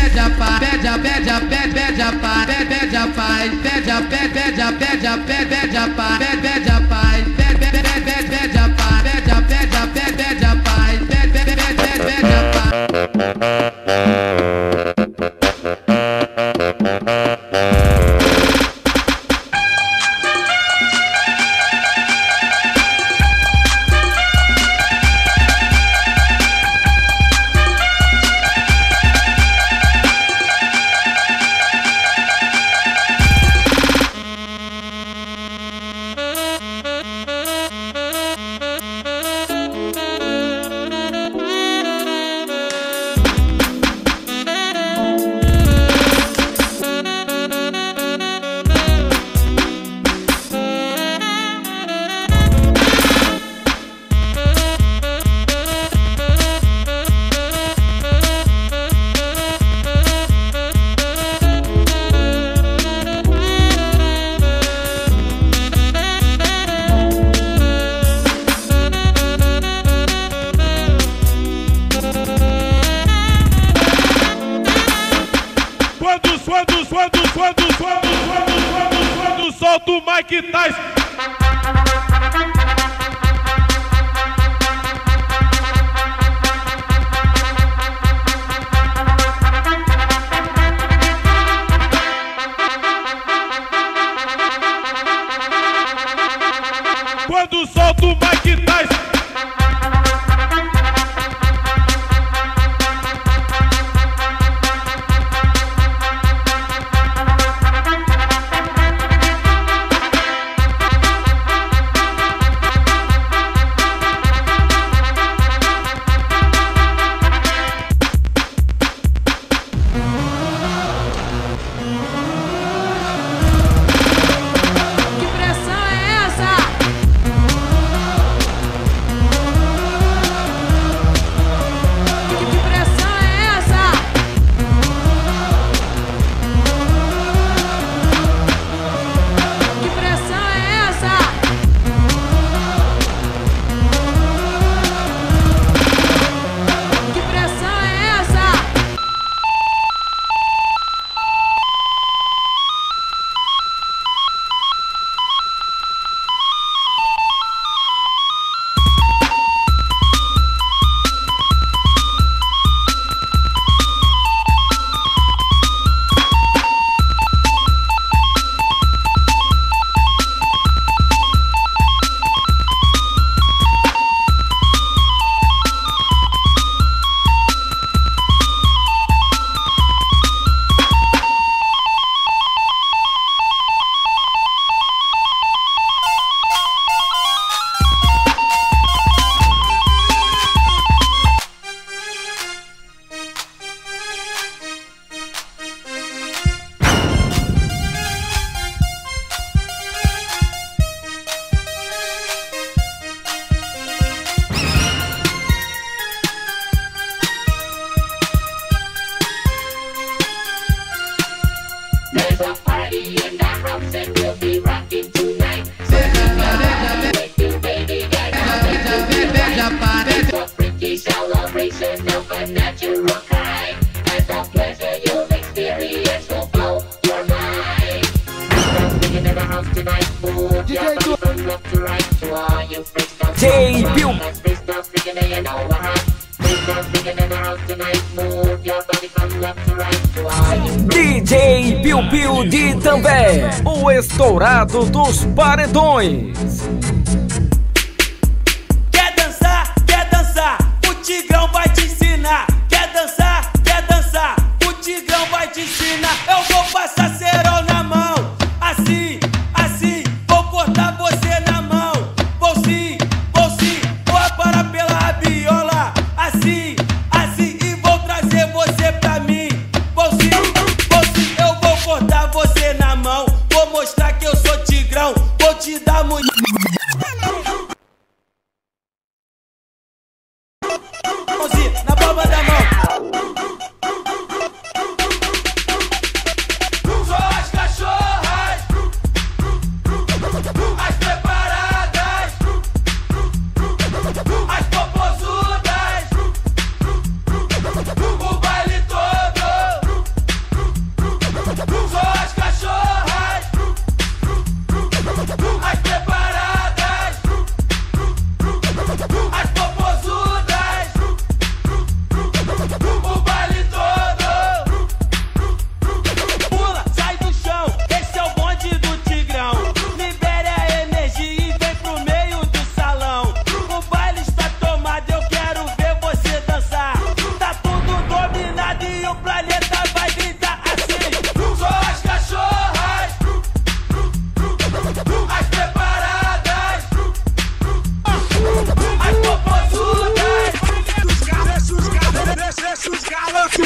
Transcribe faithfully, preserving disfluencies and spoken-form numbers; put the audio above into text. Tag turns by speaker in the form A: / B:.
A: pede a paz, pede a pede a pede pede a paz, pede a paz, pede a pede pede a pede a pede pede a paz, pede a paz, pede pede pede pede a paz, pede a pede a pede pede a paz, pede pede pede pede a paz.
B: Quando, quando, quando, quando, quando, quando, quando solta o Mike Tyson. Quando solta o Mike Tyson.
C: D J Piu Piu de Itambé, o estourado dos paredões.
D: Quer dançar? Quer dançar? O Tigrão vai te ensinar. Quer dançar? Quer dançar? O Tigrão vai te ensinar. Eu vou passar cerol na mão, assim, assim. Vou cortar você na mão, vou sim, vou sim. Vou aparar pela rabiola, assim, assim. E vou trazer você pra mim, vou sim, vou sim. Eu vou cortar você na mão, vou mostrar que eu sou Tigrão. Vou te dar muito. Na palma da mão. Só as cachorras, as preparadas, as popozudas, o baile todo,